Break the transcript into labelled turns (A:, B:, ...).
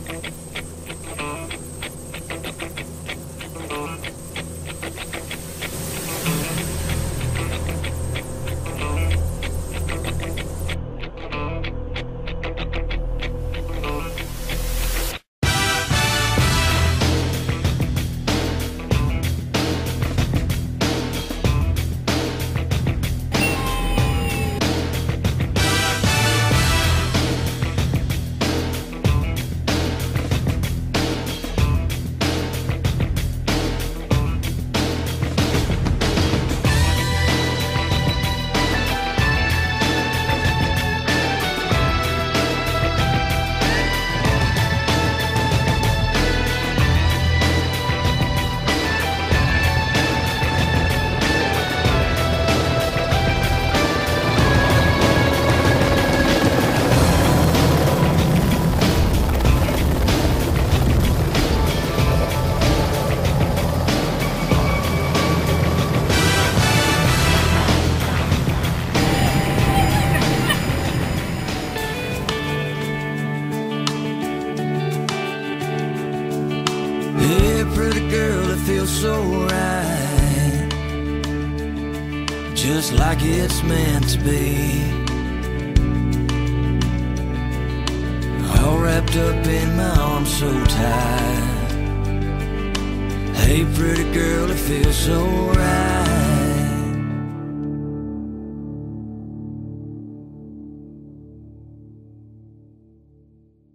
A: So right, just like it's meant to be, all wrapped up in my arms so tight. Hey pretty girl, it feels so right.